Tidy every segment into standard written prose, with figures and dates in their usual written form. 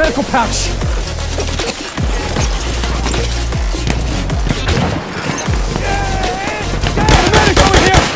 medical pouch. Medic over here!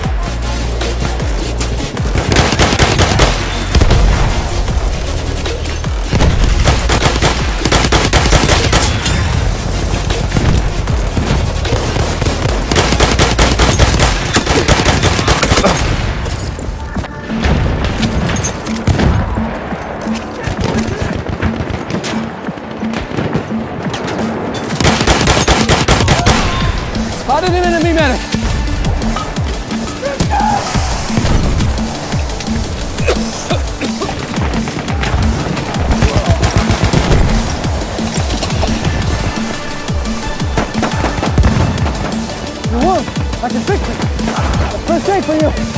Spotted an enemy medic. You're warm. I can fix it. First aid for you.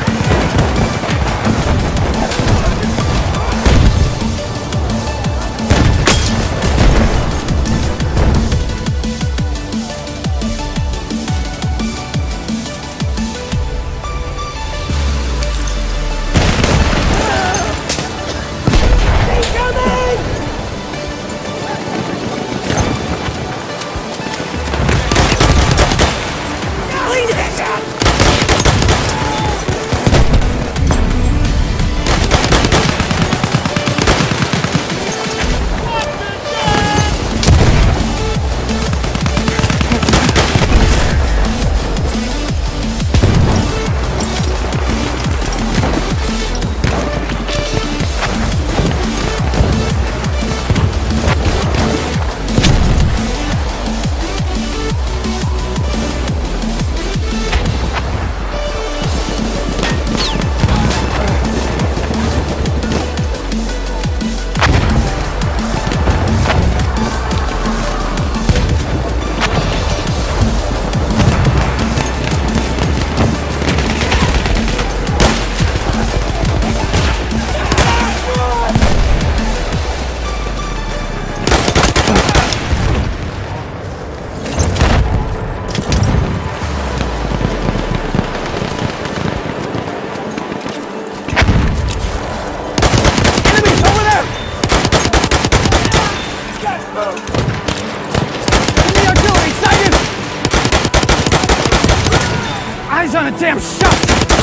Eyes on a damn shot!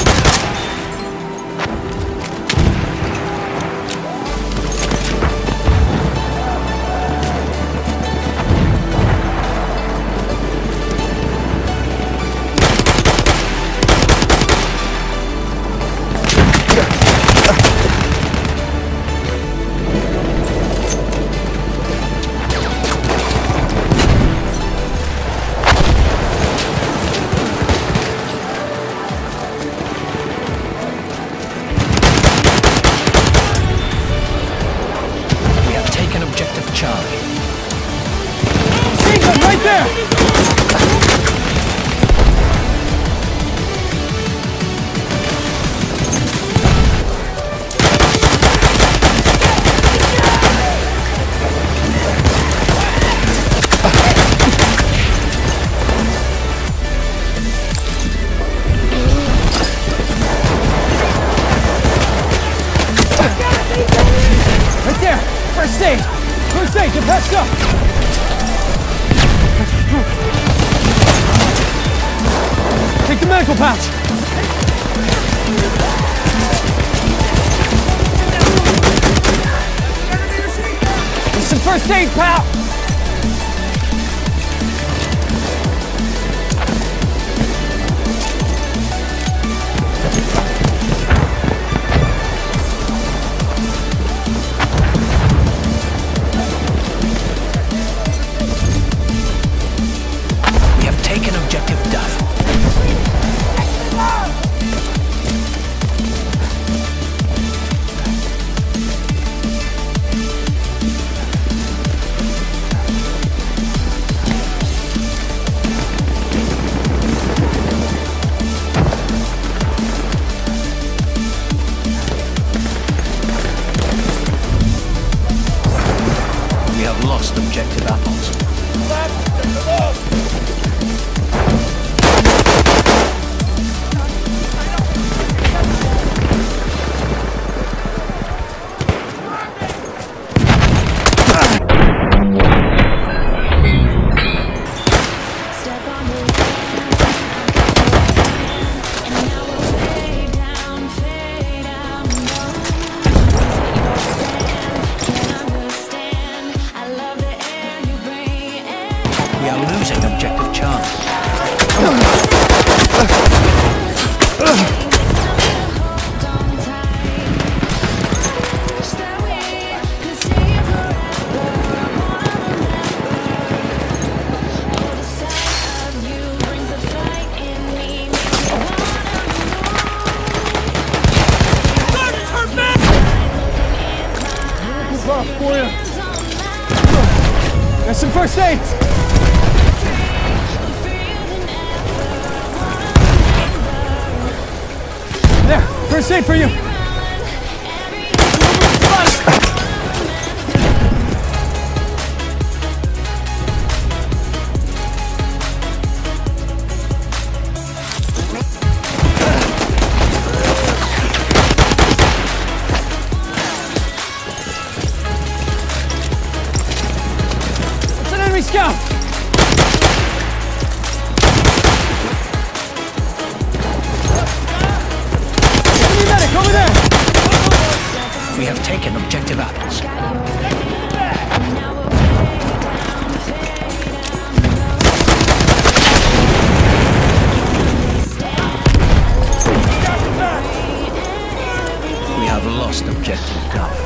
Right there! Right there! First aid! First aid, get patched up! Take the medical pouch! Need some first aid, pal! We have taken objective Duff. We have lost objective Apples. losing objective Charlie. For you. There's some first aid. There, first aid for you. Scout! Enemy medic, over there! We have taken objective apples. We have lost objective Duff.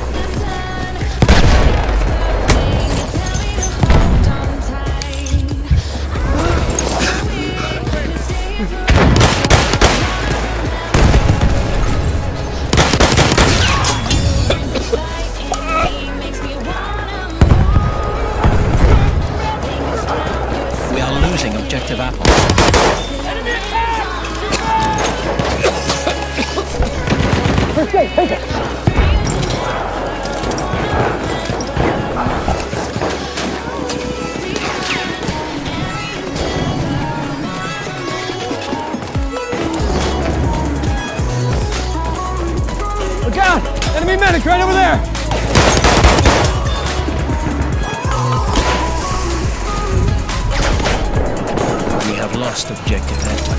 Objective apple. Okay, take it. Look out! Enemy medic right over there! Lost objective Edward.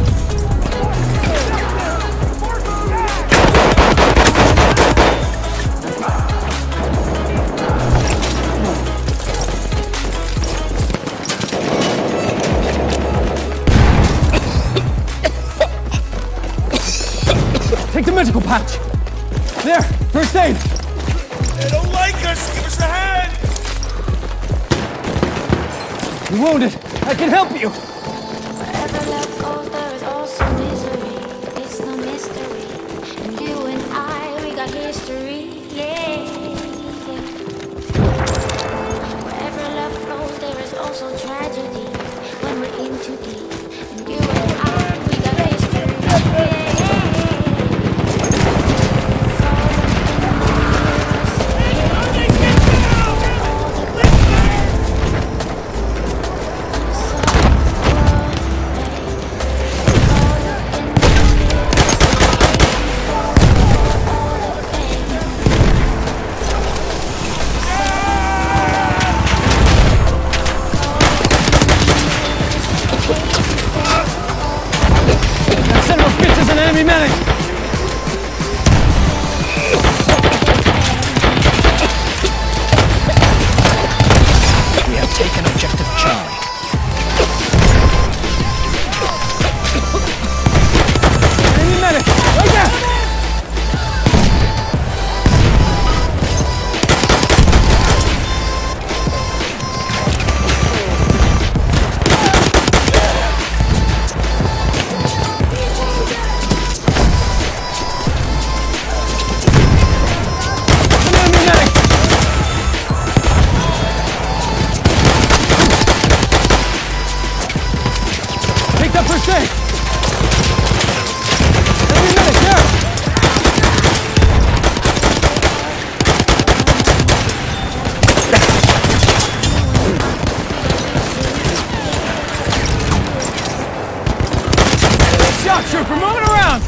Take the medical pouch. There, first aid. They don't like us. Give us a hand. You're wounded. I can help you. Enemy medic! We have taken objective Charlie. Enemy medic! Right there! First aid! Enemy medic, there! Shock trooper, moving around!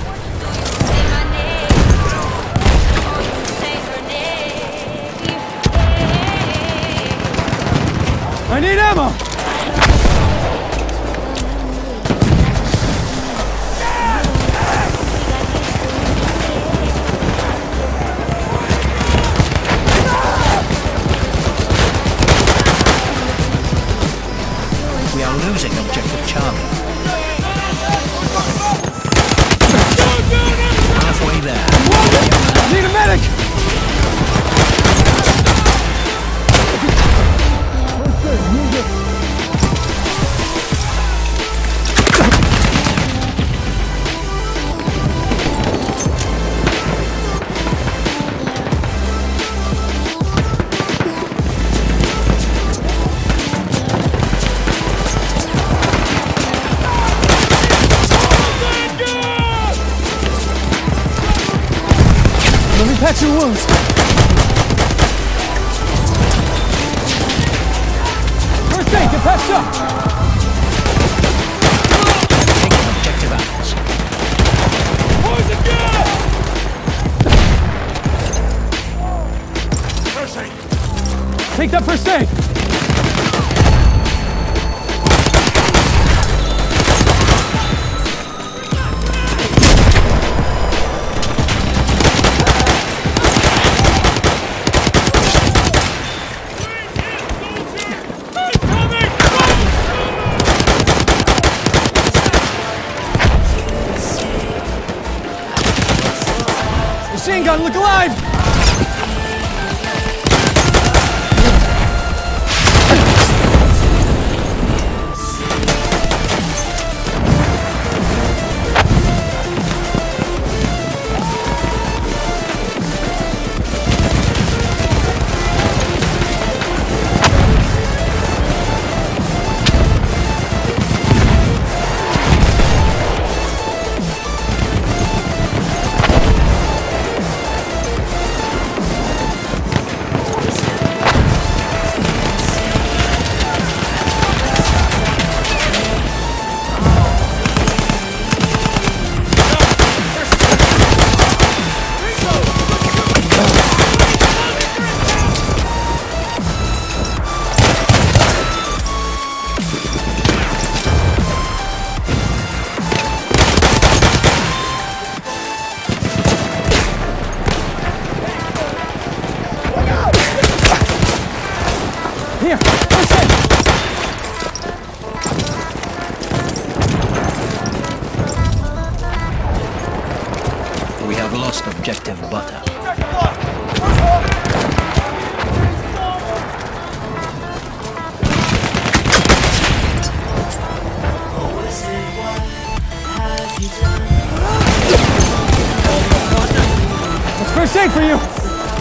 I need ammo! patch your wounds. First aid, get patched up. Taking objective apples. Poison gas! First aid. Take that first aid. Machine gun, look alive! Here, first aid! We have lost objective butter. That's first aid for you!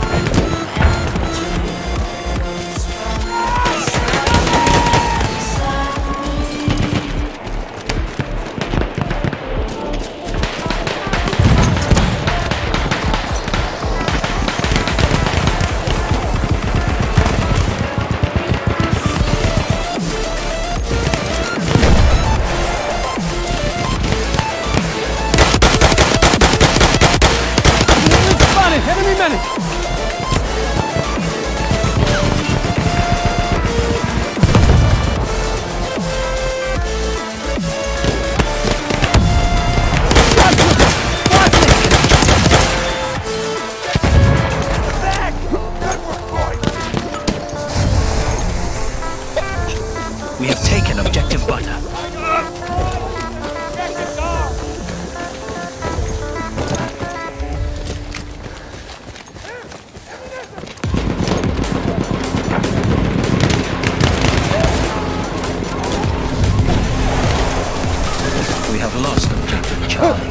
Enemy medic! We have taken objective butter. We have lost objective Charlie.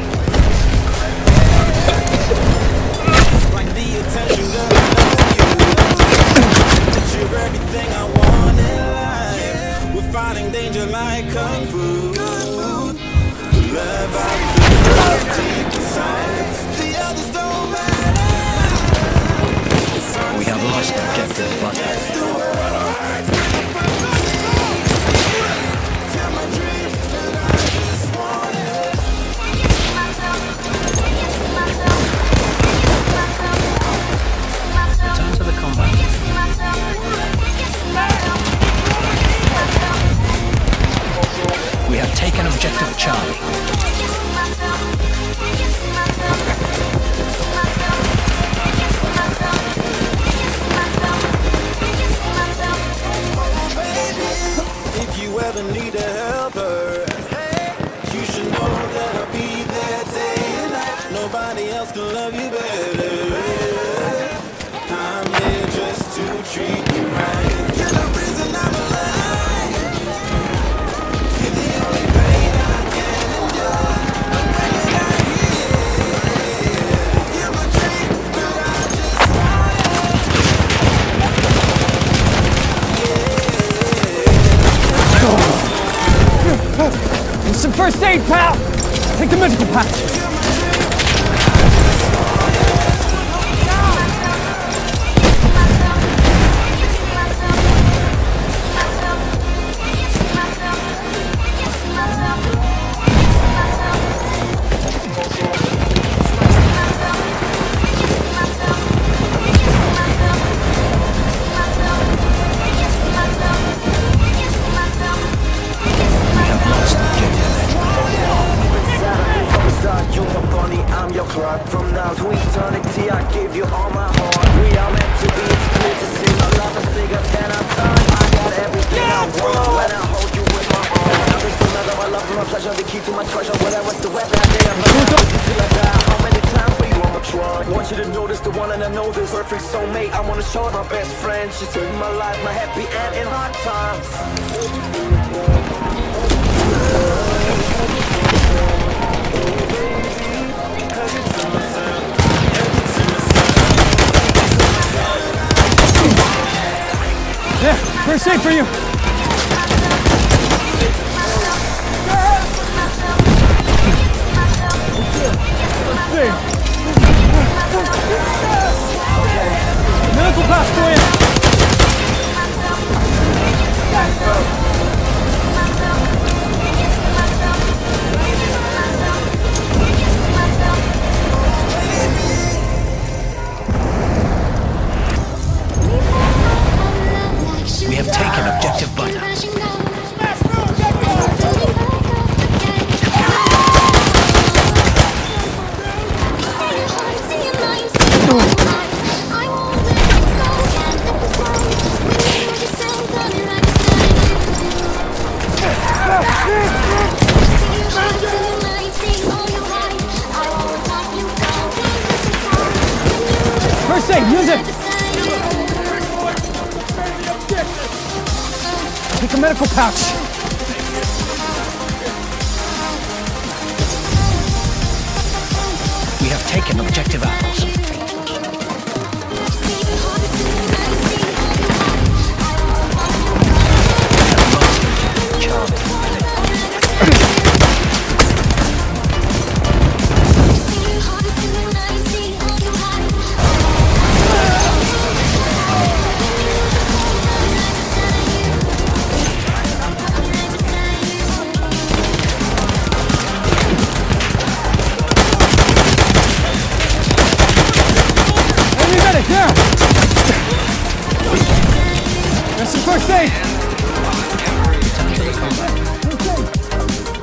Like the attention that I know you. You're everything I want in life. We're fighting danger like kung fu. The love I feel, take the sides. The others don't matter. We have lost objective butter. Return to the combat. We have taken objective Charlie. If you ever need a helper, you should know that I'll be there day and night. Nobody else can love you better. I'm here just to treat you right. You're the reason I'm alive. You're the only pain I can endure. I'm bringing out here. You're my dream, but I just want And some first aid, pal! Take the medical patch! short, my best friend. She saved my life, my happy and in hard times. There, first aid for you. Medical pass for you. We have taken objective butter. First aid, use it. Take a medical pouch. We have taken objective apples. There! That's the first aid! Return to the combat.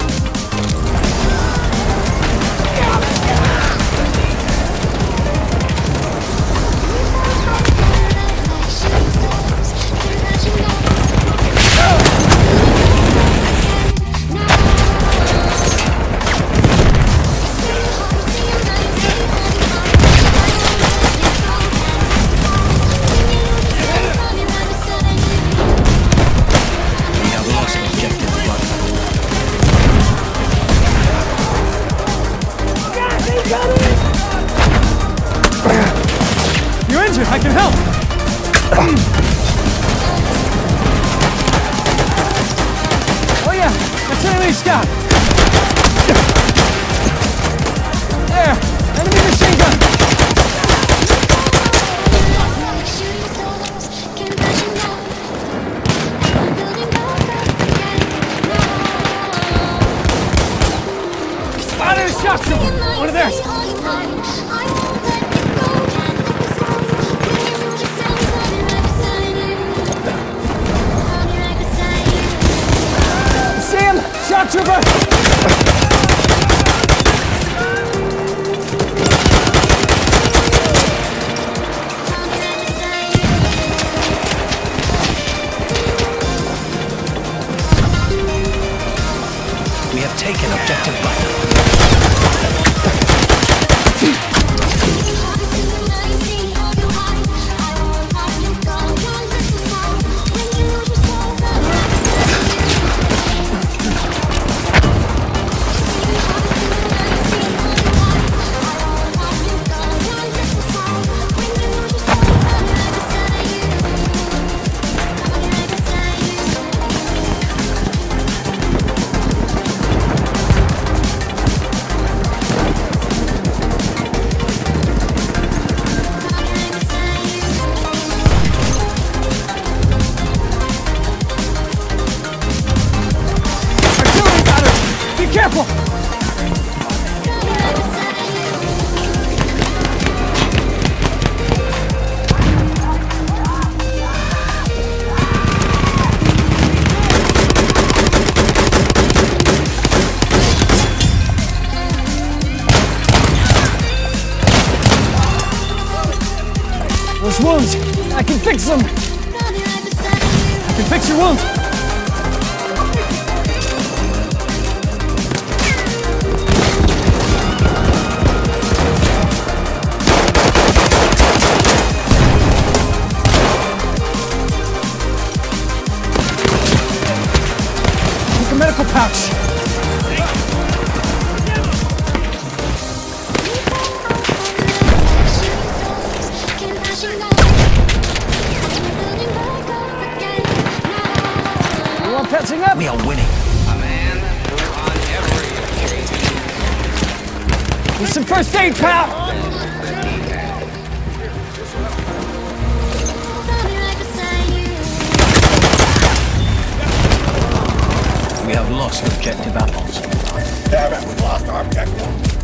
You're injured, I can help! Oh yeah, that's enemy scout! There, enemy machine gun! Spotted a shock trooper! One of theirs! Shock trooper! We have taken objective butter. Careful! Those wounds, I can fix them! I can fix your wounds! medical pouch. You want patching up? We are winning. A man on every occasion. Need some first aid, pal. We have lost objective apples. Damn it, we lost our objective.